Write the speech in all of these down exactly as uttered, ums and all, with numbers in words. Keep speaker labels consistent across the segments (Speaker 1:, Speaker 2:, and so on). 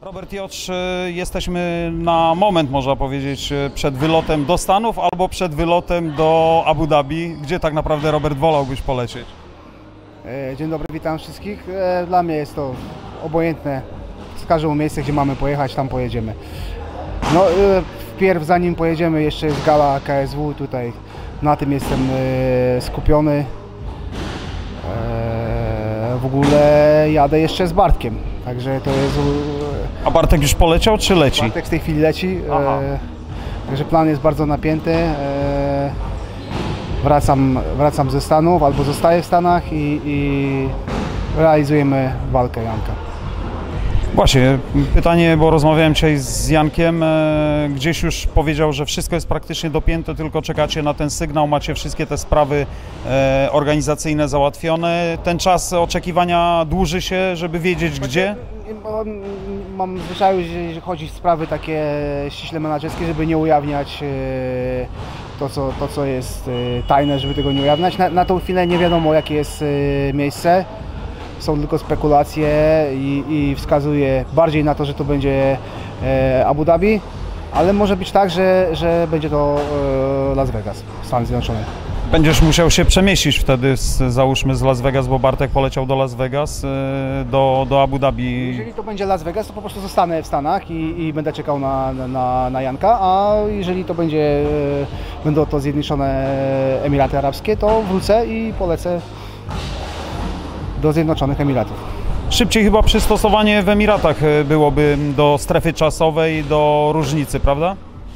Speaker 1: Robert Jocz, jesteśmy na moment, można powiedzieć, przed wylotem do Stanów albo przed wylotem do Abu Dhabi. Gdzie tak naprawdę, Robert, wolałbyś polecieć?
Speaker 2: Dzień dobry, witam wszystkich. Dla mnie jest to obojętne. Wskażą miejsce, gdzie mamy pojechać, tam pojedziemy. No, wpierw zanim pojedziemy, jeszcze jest gala K S W, tutaj na tym jestem skupiony. W ogóle jadę jeszcze z Bartkiem, także to jest...
Speaker 1: A Bartek już poleciał, czy leci?
Speaker 2: Bartek w tej chwili leci, e, także plan jest bardzo napięty. E, wracam, wracam ze Stanów albo zostaję w Stanach i, i realizujemy walkę Janka.
Speaker 1: Właśnie, pytanie, bo rozmawiałem dzisiaj z Jankiem, e, gdzieś już powiedział, że wszystko jest praktycznie dopięte, tylko czekacie na ten sygnał, macie wszystkie te sprawy e, organizacyjne załatwione. Ten czas oczekiwania dłuży się, żeby wiedzieć gdzie?
Speaker 2: Mam w zwyczaju, jeżeli chodzi o sprawy takie ściśle menedżerskie, żeby nie ujawniać e, to, co, to, co jest e, tajne, żeby tego nie ujawniać. Na, na tą chwilę nie wiadomo, jakie jest e, miejsce. Są tylko spekulacje i, i wskazuje bardziej na to, że to będzie e, Abu Dhabi, ale może być tak, że, że będzie to e, Las Vegas, Stany Zjednoczone.
Speaker 1: Będziesz musiał się przemieścić wtedy, z, załóżmy z Las Vegas, bo Bartek poleciał do Las Vegas, e, do, do Abu Dhabi.
Speaker 2: Jeżeli to będzie Las Vegas, to po prostu zostanę w Stanach i, i będę czekał na, na, na Janka, a jeżeli to będzie, e, będą to Zjednoczone Emiraty Arabskie, to wrócę i polecę do Zjednoczonych Emiratów.
Speaker 1: Szybciej chyba przystosowanie w Emiratach byłoby do strefy czasowej, do różnicy, prawda?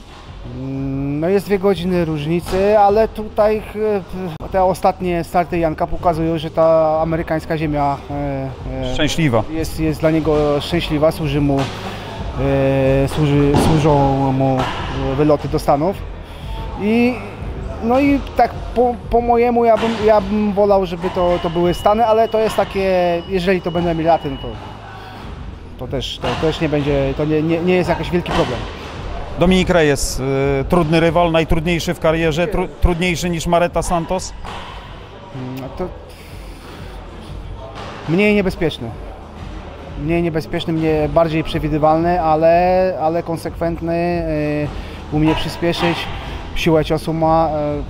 Speaker 2: No jest dwie godziny różnicy, ale tutaj te ostatnie starty Janka pokazują, że ta amerykańska ziemia
Speaker 1: szczęśliwa.
Speaker 2: Jest, jest dla niego szczęśliwa, służy mu, służy, służą mu wyloty do Stanów. I No i tak po, po mojemu ja bym, ja bym wolał, żeby to, to były Stany, ale to jest takie, jeżeli to będą Emiraty, no to, to też, to też nie będzie, to nie, nie, nie jest jakiś wielki problem.
Speaker 1: Dominik Reyes, y, trudny rywal, najtrudniejszy w karierze, tru, trudniejszy niż Mareta Santos?
Speaker 2: No to mniej niebezpieczny. Mniej niebezpieczny, mniej bardziej przewidywalny, ale, ale konsekwentny, y, umie przyspieszyć. Siłę ciosu ma,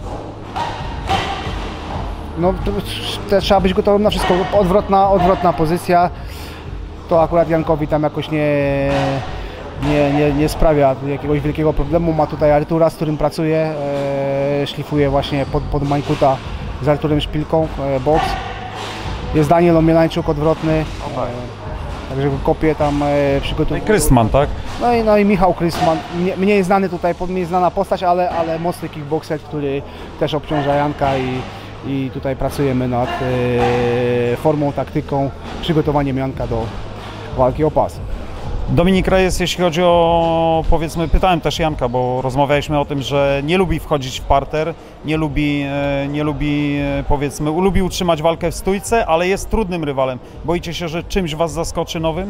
Speaker 2: no to, to trzeba być gotowym na wszystko, odwrotna, odwrotna pozycja, to akurat Jankowi tam jakoś nie, nie, nie, nie sprawia jakiegoś wielkiego problemu. Ma tutaj Artura, z którym pracuje, e, szlifuje właśnie pod, pod Mańkuta z Arturem Szpilką, e, boks. Jest Daniel Omielańczuk odwrotny, e, także go kopie tam, e, przygotowuje.
Speaker 1: No i Krystman, tak?
Speaker 2: No i, no i Michał Krystman, mniej znany tutaj, mniej znana postać, ale, ale mocny kickboxer, który też obciąża Janka i, i tutaj pracujemy nad e, formą, taktyką, przygotowaniem Janka do walki o pas.
Speaker 1: Dominik Reyes, jeśli chodzi o, powiedzmy, pytałem też Janka, bo rozmawialiśmy o tym, że nie lubi wchodzić w parter, nie lubi, nie lubi, powiedzmy, lubi utrzymać walkę w stójce, ale jest trudnym rywalem. Boicie się, że czymś was zaskoczy nowym?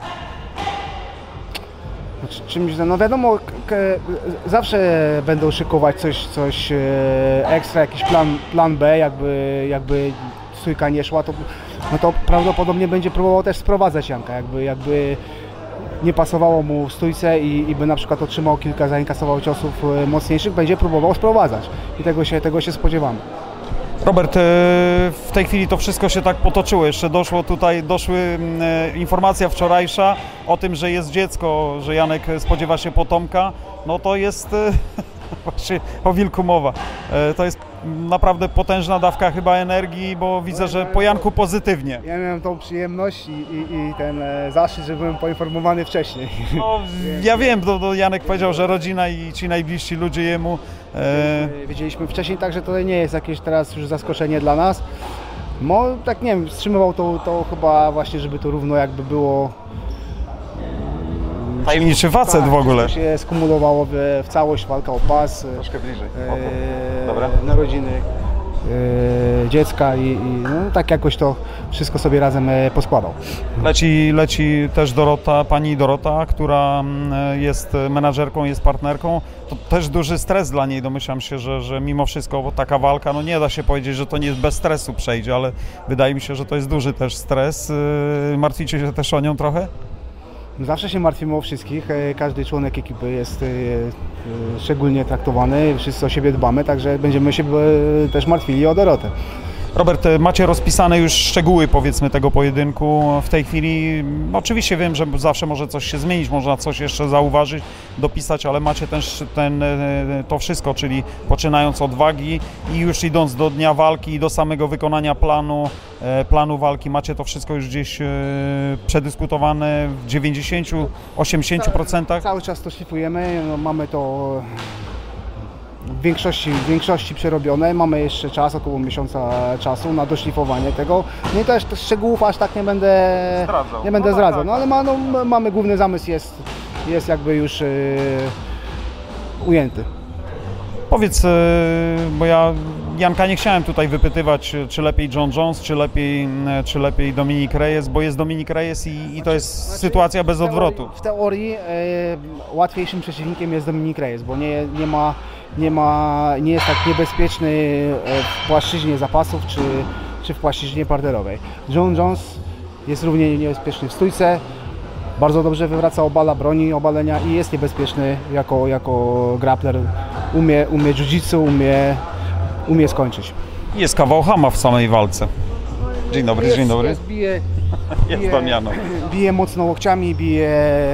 Speaker 2: Czymś, no wiadomo, zawsze będą szykować coś, coś ekstra, jakiś plan, plan B, jakby, jakby stójka nie szła, to, no to prawdopodobnie będzie próbował też sprowadzać Janka, jakby, jakby nie pasowało mu w stójce i, i by na przykład otrzymał kilka, zainkasował ciosów mocniejszych, będzie próbował sprowadzać i tego się, tego się spodziewamy.
Speaker 1: Robert, w tej chwili to wszystko się tak potoczyło, jeszcze doszło tutaj, doszły informacja wczorajsza o tym, że jest dziecko, że Janek spodziewa się potomka, no to jest właśnie o wilku mowa. To jest naprawdę potężna dawka chyba energii, bo widzę, że po Janku pozytywnie.
Speaker 2: Ja miałem tą przyjemność i, i, i ten zaszczyt, że byłem poinformowany wcześniej.
Speaker 1: No, ja wiem, to, to Janek powiedział, że rodzina i ci najbliżsi ludzie jemu.
Speaker 2: E... Wiedzieliśmy wcześniej, także to nie jest jakieś teraz już zaskoczenie dla nas. No tak nie wiem, wstrzymywał to, to chyba właśnie, żeby to równo jakby było.
Speaker 1: Tajemniczy facet
Speaker 2: tak,
Speaker 1: w ogóle.
Speaker 2: To się skumulowało w, w całość, walka o pas.
Speaker 1: Troszkę bliżej.
Speaker 2: E, Dobra. Narodziny e, dziecka i, i no, tak jakoś to wszystko sobie razem e, poskładał.
Speaker 1: Leci, leci też Dorota, pani Dorota, która jest menadżerką, jest partnerką. To też duży stres dla niej, domyślam się, że, że mimo wszystko bo taka walka, no nie da się powiedzieć, że to nie bez stresu przejdzie, ale wydaje mi się, że to jest duży też stres. Martwicie się też o nią trochę?
Speaker 2: Zawsze się martwimy o wszystkich, e, każdy członek ekipy jest e, e, szczególnie traktowany, wszyscy o siebie dbamy, także będziemy się e, też martwili o Dorotę.
Speaker 1: Robert, macie rozpisane już szczegóły, powiedzmy, tego pojedynku w tej chwili. Oczywiście wiem, że zawsze może coś się zmienić, można coś jeszcze zauważyć, dopisać, ale macie też ten, to wszystko, czyli poczynając od wagi i już idąc do dnia walki i do samego wykonania planu, planu walki, macie to wszystko już gdzieś przedyskutowane w dziewięćdziesięciu do osiemdziesięciu procent?
Speaker 2: Cały czas to szlifujemy, no, mamy to w większości, w większości przerobione, mamy jeszcze czas, około miesiąca czasu na doszlifowanie tego. No i też, też szczegółów aż tak nie będę zdradzał, nie będę no, zdradzał. No ale ma, no, mamy główny zamysł, jest, jest jakby już yy, ujęty.
Speaker 1: Powiedz, bo ja Janka nie chciałem tutaj wypytywać, czy lepiej John Jones, czy lepiej, czy lepiej Dominik Reyes, bo jest Dominik Reyes i, i to jest znaczy, sytuacja bez odwrotu.
Speaker 2: W teorii e, łatwiejszym przeciwnikiem jest Dominik Reyes, bo nie, nie, ma, nie, ma, nie jest tak niebezpieczny w płaszczyźnie zapasów czy, czy w płaszczyźnie parterowej. John Jones jest równie niebezpieczny w stójce, bardzo dobrze wywraca obala, broni obalenia i jest niebezpieczny jako, jako grappler. Umie, umie jiu-jitsu, umie, umie skończyć.
Speaker 1: Jest kawał chama w samej walce. Dzień dobry,
Speaker 2: jest,
Speaker 1: dzień dobry.
Speaker 2: Jest, bije,
Speaker 1: jest
Speaker 2: bije,
Speaker 1: Damiano.
Speaker 2: Bije mocno łokciami, bije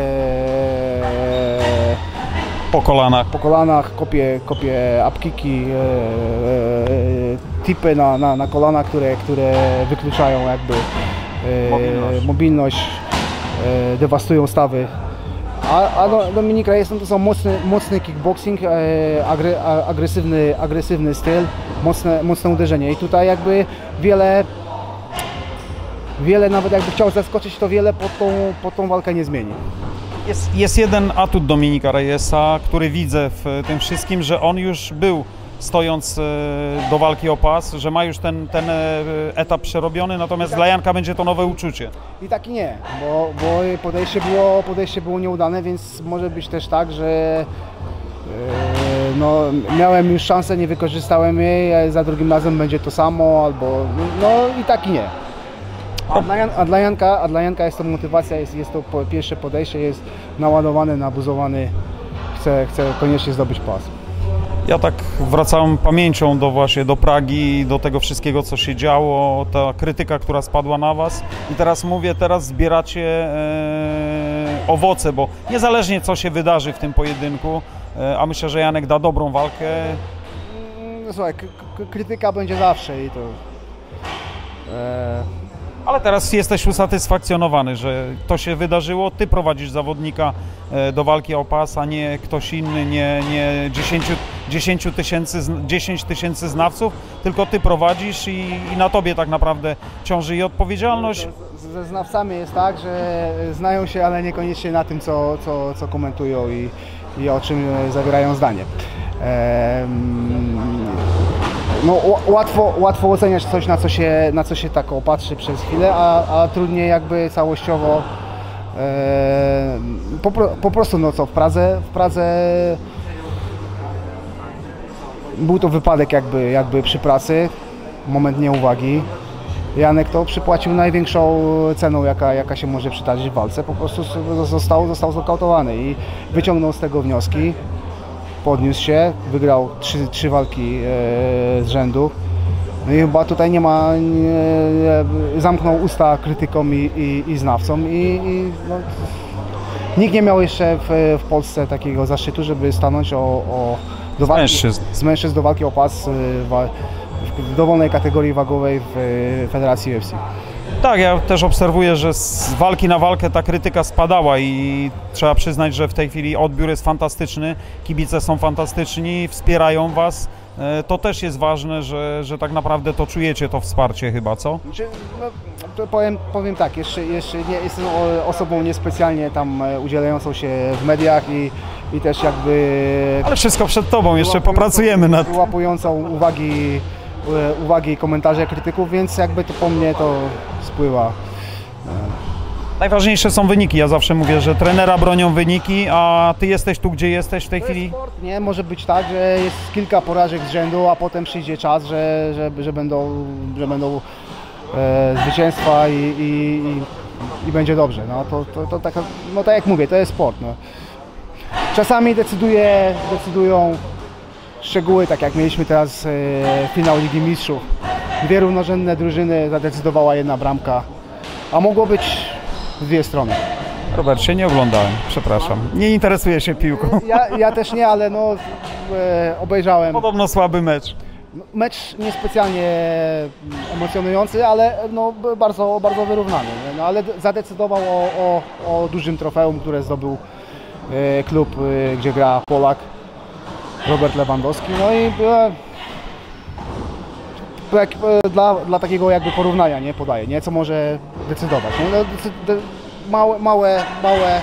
Speaker 1: po kolanach,
Speaker 2: po kolanach kopie, kopie upkicki, e, e, tipy na, na, na kolana, które, które wykluczają jakby e, mobilność, mobilność e, dewastują stawy. A, a do, Dominik Reyes to są mocny, mocny kickboxing, e, agre, agresywny, agresywny styl, mocne, mocne uderzenie i tutaj jakby wiele, wiele nawet jakby chciał zaskoczyć, to wiele pod tą, pod tą walkę nie zmieni.
Speaker 1: Jest, jest jeden atut Dominika Reyesa, który widzę w tym wszystkim, że on już był stojąc do walki o pas, że ma już ten, ten etap przerobiony, natomiast tak, dla Janka będzie to nowe uczucie.
Speaker 2: I tak i nie, bo, bo podejście, było, podejście było nieudane, więc może być też tak, że yy, no, miałem już szansę, nie wykorzystałem jej, za drugim razem będzie to samo, albo no i tak i nie. A dla, Jan, a dla, Janka, a dla Janka jest to motywacja, jest, jest to po, pierwsze podejście, jest naładowany, nabuzowany, chce, chce koniecznie zdobyć pas.
Speaker 1: Ja tak wracałem pamięcią do właśnie do Pragi, do tego wszystkiego, co się działo, ta krytyka, która spadła na was i teraz mówię, teraz zbieracie e, owoce, bo niezależnie co się wydarzy w tym pojedynku, e, a myślę, że Janek da dobrą walkę.
Speaker 2: No, słuchaj, krytyka będzie zawsze i to... E...
Speaker 1: Ale teraz jesteś usatysfakcjonowany, że to się wydarzyło, ty prowadzisz zawodnika do walki o pas, a nie ktoś inny, nie, nie dziesięć tysięcy, dziesięć tysięcy znawców, tylko ty prowadzisz i, i na tobie tak naprawdę ciąży i odpowiedzialność.
Speaker 2: Ze znawcami jest tak, że znają się, ale niekoniecznie na tym, co, co, co komentują i, i o czym zawierają zdanie. Ehm... No, łatwo, łatwo oceniać coś, na co się, na co się tak opatrzy przez chwilę, a, a trudniej jakby całościowo e, po, po prostu no co, w Pradze, w Pradze był to wypadek jakby, jakby przy pracy, moment nieuwagi. Janek to przypłacił największą ceną, jaka, jaka się może przydarzyć w walce, po prostu został, został znokautowany i wyciągnął z tego wnioski. Podniósł się, wygrał trzy, trzy walki e, z rzędu. No i chyba tutaj nie ma, e, zamknął usta krytykom i, i, i znawcom i, i no, nikt nie miał jeszcze w, w Polsce takiego zaszczytu, żeby stanąć o, o, do walki,
Speaker 1: mężczyzn.
Speaker 2: z mężczyzn do walki o pas w, w dowolnej kategorii wagowej w Federacji U F C.
Speaker 1: Tak, ja też obserwuję, że z walki na walkę ta krytyka spadała i trzeba przyznać, że w tej chwili odbiór jest fantastyczny, kibice są fantastyczni, wspierają was. To też jest ważne, że, że tak naprawdę to czujecie, to wsparcie chyba, co?
Speaker 2: Znaczy, no, to powiem, powiem tak, jeszcze, jeszcze nie, jestem osobą niespecjalnie tam udzielającą się w mediach i, i też jakby...
Speaker 1: Ale wszystko przed tobą, jeszcze popracujemy nad...
Speaker 2: Wyłapującą uwagi, uwagi i komentarze krytyków, więc jakby to po mnie to spływa.
Speaker 1: Najważniejsze są wyniki. Ja zawsze mówię, że trenera bronią wyniki, a ty jesteś tu, gdzie jesteś w tej
Speaker 2: to
Speaker 1: chwili.
Speaker 2: Sport, nie? Może być tak, że jest kilka porażek z rzędu, a potem przyjdzie czas, że, że, że będą, że będą e, zwycięstwa i, i, i będzie dobrze. No, to, to, to taka, no tak jak mówię, to jest sport. No. Czasami decyduje, decydują szczegóły, tak jak mieliśmy teraz e, finał Ligi Mistrzów. Dwie równorzędne drużyny, zadecydowała jedna bramka, a mogło być w dwie strony.
Speaker 1: Robert, się nie oglądałem, przepraszam. Nie interesuję się piłką.
Speaker 2: Ja, ja też nie, ale no, e, obejrzałem.
Speaker 1: Podobno słaby mecz.
Speaker 2: Mecz niespecjalnie emocjonujący, ale no, bardzo, bardzo wyrównany. No, ale zadecydował o, o, o dużym trofeum, które zdobył e, klub, e, gdzie gra Polak, Robert Lewandowski. No i e, jak, e, dla, dla takiego jakby porównania, nie, podaję, nie, co może decydować. Nie? No, de, małe, małe, małe,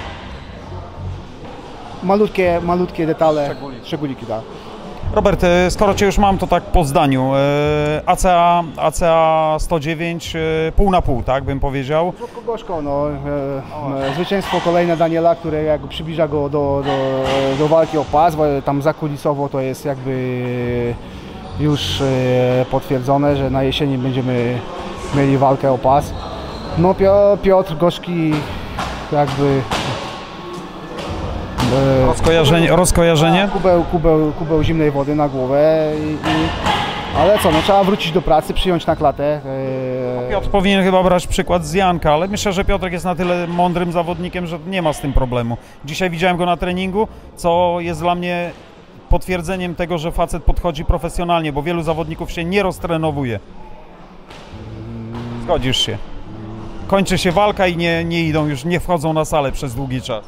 Speaker 2: malutkie, malutkie detale,
Speaker 1: Szczególiki.
Speaker 2: szczególiki, tak.
Speaker 1: Robert, skoro Cię już mam, to tak po zdaniu. A C A, A C A sto dziewięć, pół na pół, tak bym powiedział.
Speaker 2: Słodko gorzko, no. E, zwycięstwo kolejne Daniela, które jakby przybliża go do, do, do walki o pas. Tam zakulisowo to jest jakby już e, potwierdzone, że na jesieni będziemy mieli walkę o pas. No Piotr Gorzki jakby...
Speaker 1: Rozkojarzenie? rozkojarzenie?
Speaker 2: Kubeł, kubeł, kubeł zimnej wody na głowę, i, i, ale co, no, trzeba wrócić do pracy, przyjąć na klatę.
Speaker 1: No, Piotr powinien chyba brać przykład z Janka, ale myślę, że Piotrek jest na tyle mądrym zawodnikiem, że nie ma z tym problemu. Dzisiaj widziałem go na treningu, co jest dla mnie potwierdzeniem tego, że facet podchodzi profesjonalnie, bo wielu zawodników się nie roztrenowuje. Zgodzisz się? Kończy się walka i nie, nie idą już, nie wchodzą na salę przez długi czas.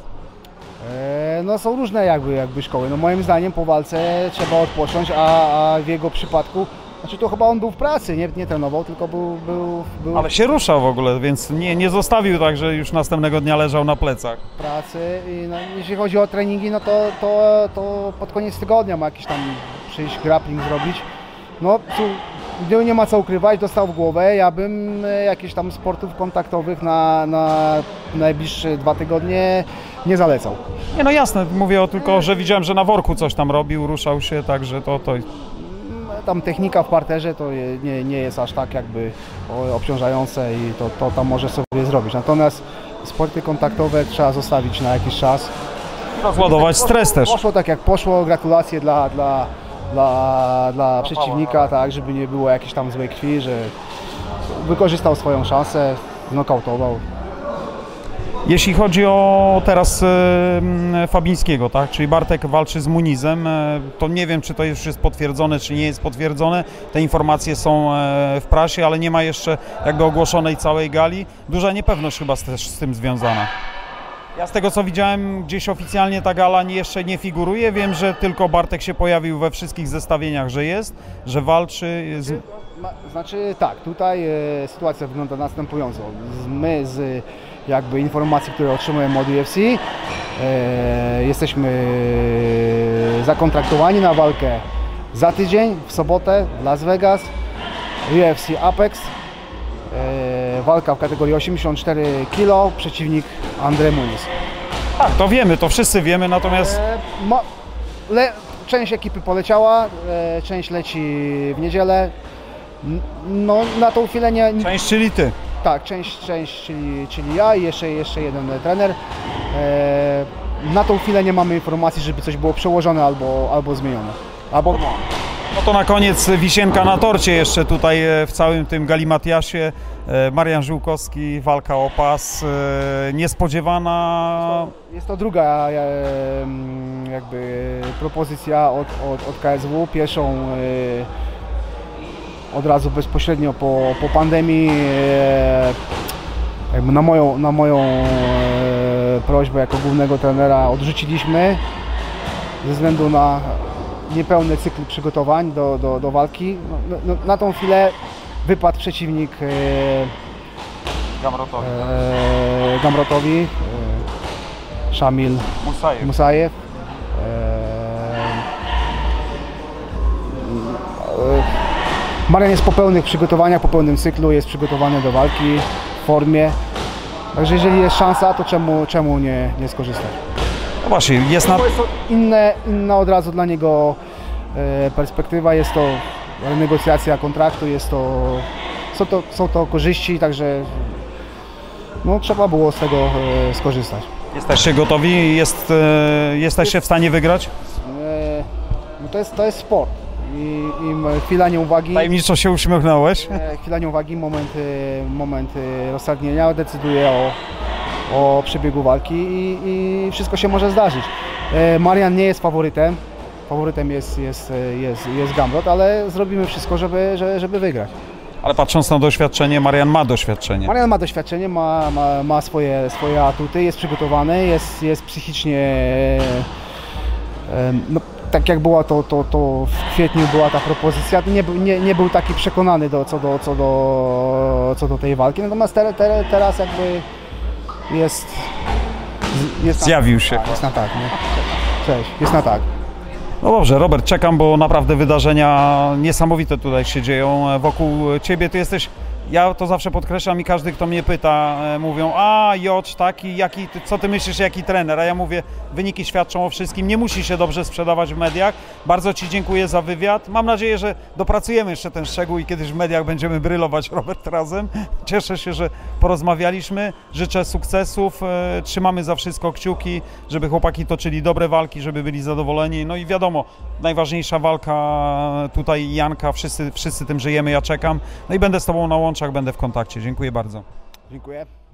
Speaker 2: No są różne jakby, jakby szkoły. No moim zdaniem po walce trzeba odpocząć, a, a w jego przypadku, znaczy to chyba on był w pracy, nie, nie trenował, tylko był, był, był
Speaker 1: Ale się ruszał w ogóle, więc nie, nie zostawił tak, że już następnego dnia leżał na plecach.
Speaker 2: w pracy. I no, jeśli chodzi o treningi, no to, to, to pod koniec tygodnia ma jakiś tam przyjść grappling zrobić. No tu nie ma co ukrywać, dostał w głowę. Ja bym jakichś tam sportów kontaktowych na, na najbliższe dwa tygodnie nie zalecał.
Speaker 1: Nie, no jasne, mówię o tylko, że widziałem, że na worku coś tam robił, ruszał się, także to... to...
Speaker 2: Tam technika w parterze to je, nie, nie jest aż tak jakby obciążające i to, to tam może sobie zrobić. Natomiast sporty kontaktowe trzeba zostawić na jakiś czas.
Speaker 1: Rozładować stres też.
Speaker 2: Poszło tak jak poszło, gratulacje dla, dla, dla, dla przeciwnika, tak, żeby nie było jakiejś tam złej krwi, że wykorzystał swoją szansę, znokautował.
Speaker 1: Jeśli chodzi o teraz e, Fabińskiego, tak, czyli Bartek walczy z Munizem, e, to nie wiem, czy to już jest potwierdzone, czy nie jest potwierdzone. Te informacje są e, w prasie, ale nie ma jeszcze jakby ogłoszonej całej gali. Duża niepewność chyba też z tym związana. Ja z tego, co widziałem, gdzieś oficjalnie ta gala nie, jeszcze nie figuruje. Wiem, że tylko Bartek się pojawił we wszystkich zestawieniach, że jest, że walczy. Z...
Speaker 2: Znaczy tak, tutaj e, sytuacja wygląda następująco. My z jakby informacji, które otrzymujemy od U F C, e, jesteśmy zakontraktowani na walkę za tydzień, w sobotę w Las Vegas, U F C Apex, e, walka w kategorii osiemdziesiąt cztery kilo, przeciwnik Andre Muniz.
Speaker 1: Tak, to wiemy, to wszyscy wiemy, natomiast...
Speaker 2: E, ma, le, część ekipy poleciała, e, część leci w niedzielę. No na tą chwilę nie...
Speaker 1: Część, czyli ty.
Speaker 2: Tak, część, część czyli, czyli ja i jeszcze, jeszcze jeden trener. E, na tą chwilę nie mamy informacji, żeby coś było przełożone albo, albo zmienione. Albo...
Speaker 1: No to na koniec wisienka na torcie jeszcze tutaj w całym tym galimatiasie. Marian Żółkowski, walka o pas, niespodziewana.
Speaker 2: Jest to, jest to druga jakby propozycja od, od, od K S W. Pierwszą od razu bezpośrednio po, po pandemii, jakby na moją, na moją prośbę jako głównego trenera odrzuciliśmy ze względu na niepełny cykl przygotowań do, do, do walki. No, no, na tą chwilę wypadł przeciwnik e,
Speaker 1: Gamrotowi,
Speaker 2: e, Gamrotowi e, Szamil
Speaker 1: Musajew.
Speaker 2: Musajew. E, e, Marian jest po pełnych przygotowaniach, po pełnym cyklu, jest przygotowany do walki w formie. Także jeżeli jest szansa, to czemu, czemu nie, nie skorzystać?
Speaker 1: No właśnie, jest na...
Speaker 2: Jest to inne, inna od razu dla niego e, perspektywa, jest to renegocjacja kontraktu, jest to, są, to, są to korzyści, także no, trzeba było z tego e, skorzystać.
Speaker 1: Jesteście gotowi? Jest, e, jesteście w stanie wygrać?
Speaker 2: E, no to, jest, to jest sport i, i chwila nieuwagi,
Speaker 1: Tajemniczo się uśmiechnąłeś.
Speaker 2: e, chwila nieuwagi, moment, e, moment e, rozstrzygnięcia decyduje o, o przebiegu walki i, i wszystko się może zdarzyć. E, Marian nie jest faworytem, faworytem jest, jest, jest, jest Gamrot, ale zrobimy wszystko, żeby, żeby, żeby wygrać.
Speaker 1: Ale patrząc na doświadczenie, Marian ma doświadczenie.
Speaker 2: Marian ma doświadczenie, ma, ma, ma swoje, swoje atuty, jest przygotowany, jest, jest psychicznie, e, no, tak jak była to, to, to w kwietniu była ta propozycja, nie, był- nie, nie był taki przekonany do, co, do, co, do, co do tej walki, natomiast te, te, teraz jakby jest... jest na-
Speaker 1: Zjawił się.
Speaker 2: Tak, jest na tak, nie? Cześć, jest na tak.
Speaker 1: No dobrze, Robert, czekam, bo naprawdę wydarzenia niesamowite tutaj się dzieją wokół Ciebie. Ty jesteś, ja to zawsze podkreślam i każdy, kto mnie pyta, e, mówią, a Jocz taki, jaki, ty- co Ty myślisz, jaki trener? A ja mówię, wyniki świadczą o wszystkim, nie musi się dobrze sprzedawać w mediach. Bardzo Ci dziękuję za wywiad. Mam nadzieję, że dopracujemy jeszcze ten szczegół i kiedyś w mediach będziemy brylować, Robert, razem. Cieszę się, że porozmawialiśmy. Życzę sukcesów, e, trzymamy za wszystko kciuki, żeby chłopaki toczyli dobre walki, żeby byli zadowoleni. No i wiadomo, najważniejsza walka tutaj Janka, wszyscy, wszyscy tym żyjemy, ja czekam. No i będę z Tobą na łączach, będę w kontakcie. Dziękuję bardzo.
Speaker 2: Dziękuję.